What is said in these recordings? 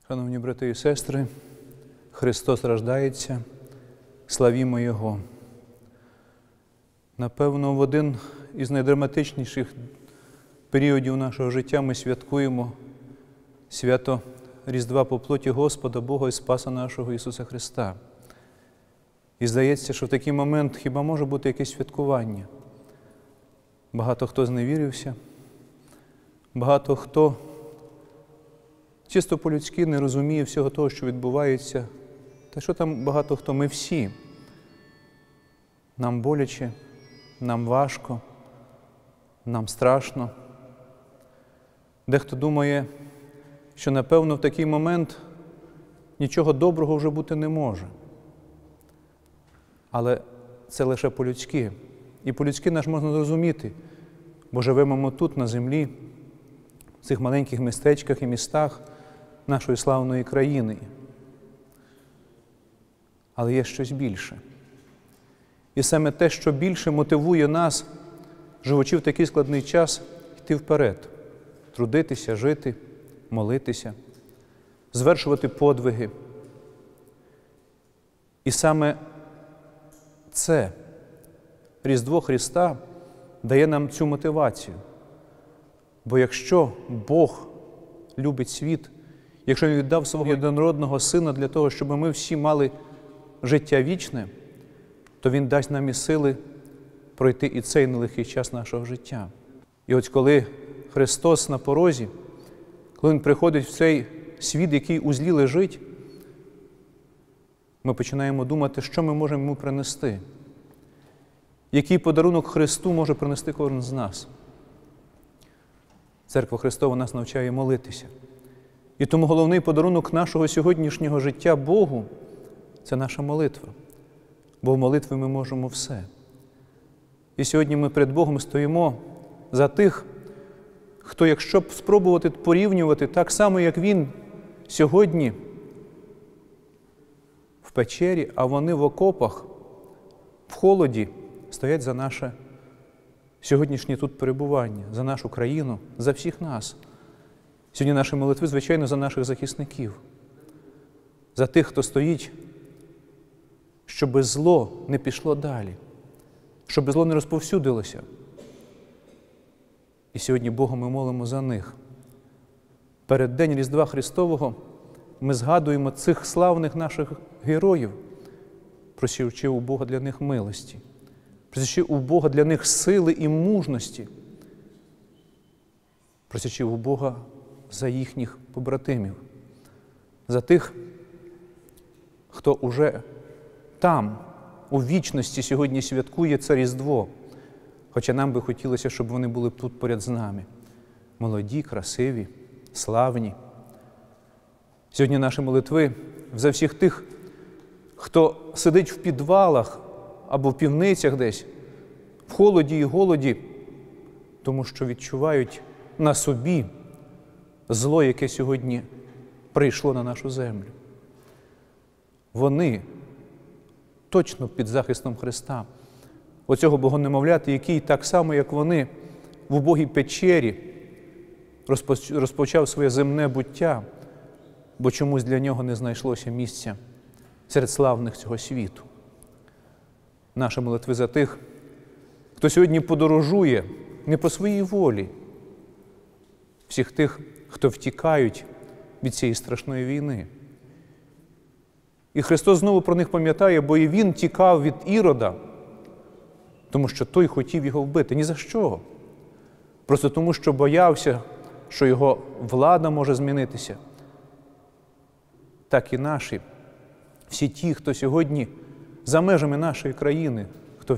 Шановні брати і сестри, Христос рождається, славімо Його. Напевно, в один із найдраматичніших періодів нашого життя ми святкуємо свято Різдва по плоті Господа Бога і Спаса нашого Ісуса Христа. І здається, що в такий момент хіба може бути якесь святкування? Багато хто зневірився, багато хто чисто по-людськи не розуміє всього того, що відбувається. Та що там багато хто? Ми всі. Нам боляче, нам важко, нам страшно. Дехто думає, що, напевно, в такий момент нічого доброго вже бути не може. Але це лише по-людськи. І по-людськи нас можна зрозуміти, бо живемо ми тут, на землі, в цих маленьких містечках і містах нашої славної країни. Але є щось більше. І саме те, що більше мотивує нас, живучи в такий складний час, йти вперед, трудитися, жити, молитися, звершувати подвиги. І саме це, Різдво Христа, дає нам цю мотивацію. Бо якщо Бог любить світ, якщо Він віддав свого єдинородного Сина для того, щоб ми всі мали життя вічне, то Він дасть нам і сили пройти і цей нелегкий час нашого життя. І ось коли Христос на порозі, коли Він приходить в цей світ, який у злі лежить, ми починаємо думати, що ми можемо Йому принести. Який подарунок Христу може принести кожен з нас. Церква Христова нас навчає молитися. І тому головний подарунок нашого сьогоднішнього життя Богу – це наша молитва. Бо в молитві ми можемо все. І сьогодні ми перед Богом стоїмо за тих, хто, якщо б спробувати порівнювати так само, як Він сьогодні в печері, а вони в окопах, в холоді, стоять за наше сьогоднішнє тут перебування, за нашу країну, за всіх нас. Сьогодні наші молитви, звичайно, за наших захисників, за тих, хто стоїть, щоб зло не пішло далі, щоб зло не розповсюдилося. І сьогодні Бога ми молимо за них. Перед День Різдва Христового ми згадуємо цих славних наших героїв, просячи у Бога для них милості, просячи у Бога для них сили і мужності, просячи у Бога за їхніх побратимів, за тих, хто уже там, у вічності сьогодні святкує це Різдво, хоча нам би хотілося, щоб вони були тут поряд з нами. Молоді, красиві, славні. Сьогодні наші молитви за всіх тих, хто сидить в підвалах або в півницях десь, в холоді і голоді, тому що відчувають на собі зло, яке сьогодні прийшло на нашу землю. Вони точно під захистом Христа, оцього богонемовляти, який так само, як вони, в убогій печері розпочав своє земне буття, бо чомусь для нього не знайшлося місця серед славних цього світу. Наші молитви за тих, хто сьогодні подорожує не по своїй волі, всіх тих, хто втікають від цієї страшної війни. І Христос знову про них пам'ятає, бо і Він тікав від Ірода, тому що той хотів його вбити. Ні за що. Просто тому, що боявся, що його влада може змінитися. Так і наші, всі ті, хто сьогодні за межами нашої країни, хто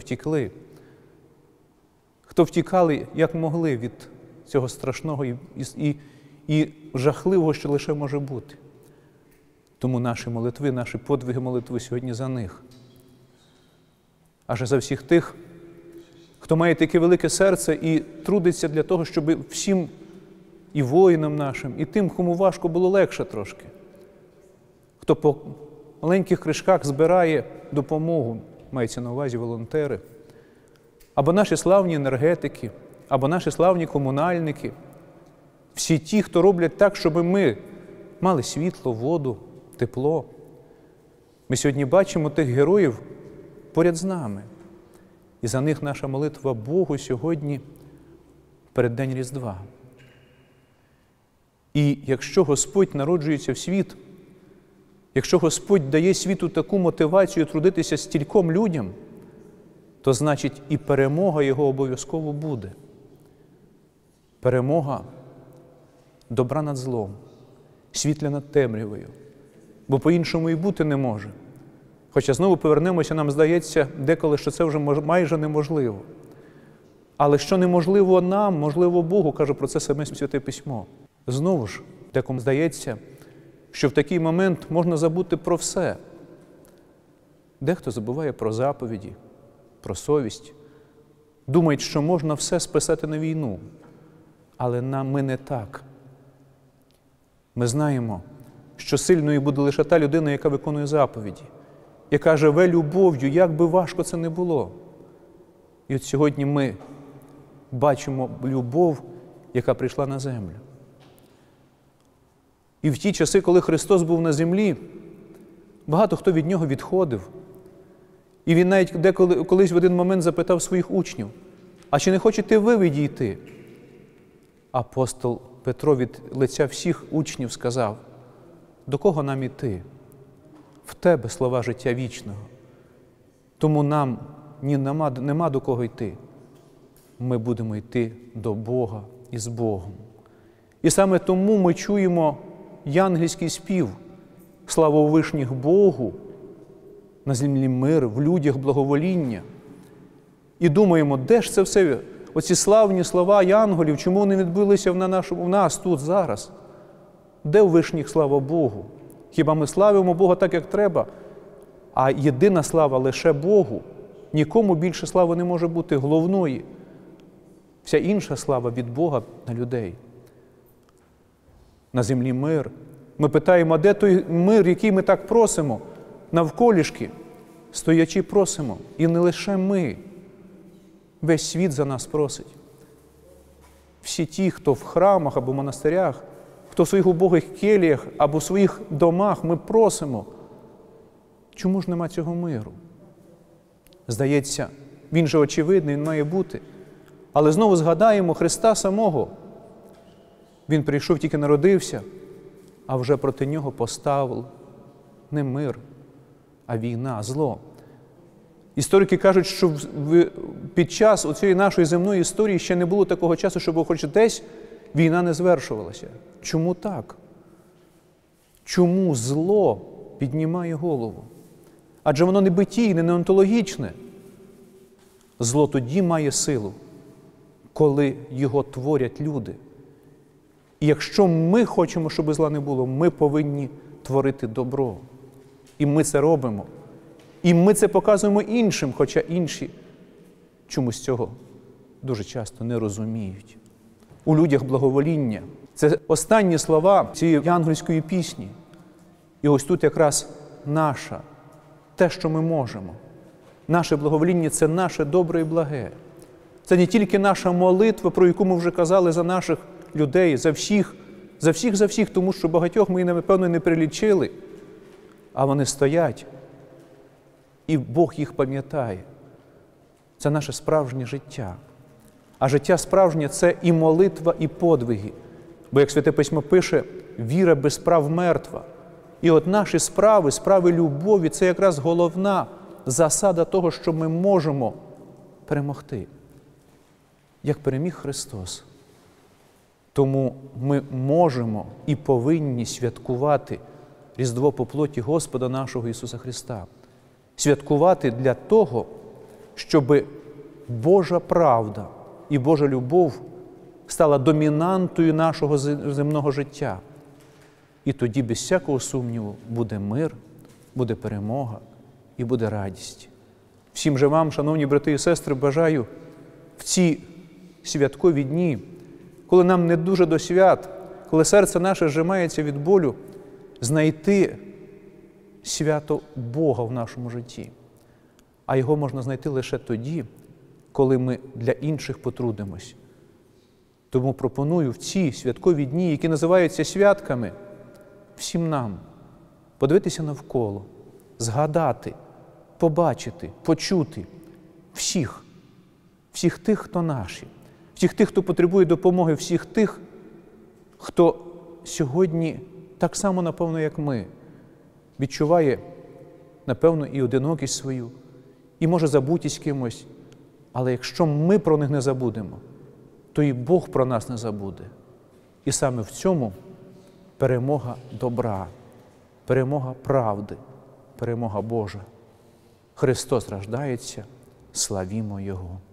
втікали, як могли, від цього страшного і жахливого, що лише може бути. Тому наші молитви, наші подвиги молитви сьогодні за них. Аж за всіх тих, хто має таке велике серце і трудиться для того, щоб всім і воїнам нашим, і тим, кому важко було легше трошки, хто по маленьких кришках збирає допомогу, мається на увазі волонтери, або наші славні енергетики, або наші славні комунальники, всі ті, хто роблять так, щоб ми мали світло, воду, тепло. Ми сьогодні бачимо тих героїв поряд з нами. І за них наша молитва Богу сьогодні переддень Різдва. І якщо Господь народжується в світ, якщо Господь дає світу таку мотивацію трудитися стільком людям, то значить і перемога Його обов'язково буде. Перемога добра над злом, світла над темрявою, бо по-іншому і бути не може. Хоча знову повернемося, нам здається деколи, що це вже майже неможливо. Але що неможливо нам, можливо Богу, каже про це саме Святе Письмо. Знову ж, декому здається, що в такий момент можна забути про все. Дехто забуває про заповіді, про совість, думають, що можна все списати на війну. Але ми не так. Ми знаємо, що сильною буде лише та людина, яка виконує заповіді, яка живе любов'ю, як би важко це не було. І от сьогодні ми бачимо любов, яка прийшла на землю. І в ті часи, коли Христос був на землі, багато хто від Нього відходив. І Він навіть колись в один момент запитав своїх учнів: «А чи не хочете ви відійти?» Апостол Петро від лиця всіх учнів сказав: «До кого нам іти? В Тебе слова життя вічного. Тому нам нема до кого йти. Ми будемо йти до Бога і з Богом». І саме тому ми чуємо янгельський спів: «Слава у вишніх Богу, на землі мир, в людях благовоління». І думаємо, де ж це все, оці славні слова янголів, чому вони відбулися в нас тут зараз? Де у вишніх слава Богу? Хіба ми славимо Бога так, як треба? А єдина слава лише Богу. Нікому більше слави не може бути, головної. Вся інша слава від Бога на людей. На землі мир. Ми питаємо, а де той мир, який ми так просимо? Навколішки, стоячи, просимо. І не лише ми. Весь світ за нас просить. Всі ті, хто в храмах або монастирях, хто в своїх убогих келіях або в своїх домах, ми просимо. Чому ж нема цього миру? Здається, він же очевидний, він має бути. Але знову згадаємо Христа самого. Він прийшов, тільки народився, а вже проти нього поставив не мир, а війна, зло. Історики кажуть, що під час оцієї нашої земної історії ще не було такого часу, щоб хоч десь війна не звершувалася. Чому так? Чому зло піднімає голову? Адже воно не битійне, не онтологічне. Зло тоді має силу, коли його творять люди. І якщо ми хочемо, щоб зла не було, ми повинні творити добро. І ми це робимо. І ми це показуємо іншим, хоча інші чомусь цього дуже часто не розуміють. У людях благовоління. Це останні слова цієї янголської пісні. І ось тут якраз наша, те, що ми можемо. Наше благовоління – це наше добре і благе. Це не тільки наша молитва, про яку ми вже казали за наших людей, за всіх, тому що багатьох ми, напевно, не прилічили, а вони стоять, і Бог їх пам'ятає. Це наше справжнє життя. А життя справжнє – це і молитва, і подвиги. Бо, як Святе Письмо пише, віра без справ мертва. І от наші справи любові – це якраз головна засада того, що ми можемо перемогти. Як переміг Христос. Тому ми можемо і повинні святкувати Різдво по плоті Господа нашого Ісуса Христа. Святкувати для того, щоб Божа правда і Божа любов стала домінантою нашого земного життя. І тоді, без всякого сумніву, буде мир, буде перемога і буде радість. Всім же вам, шановні брати і сестри, бажаю в ці святкові дні, коли нам не дуже до свят, коли серце наше зжимається від болю, знайти свято Бога в нашому житті. А його можна знайти лише тоді, коли ми для інших потрудимось. Тому пропоную в ці святкові дні, які називаються святками, всім нам подивитися навколо, згадати, побачити, почути всіх тих, хто наші, всіх тих, хто потребує допомоги, всіх тих, хто сьогодні так само, напевно, як ми, відчуває, напевно, і одинокість свою, і може забутість кимось. Але якщо ми про них не забудемо, то і Бог про нас не забуде. І саме в цьому перемога добра, перемога правди, перемога Божа. Христос рождається, славімо Його!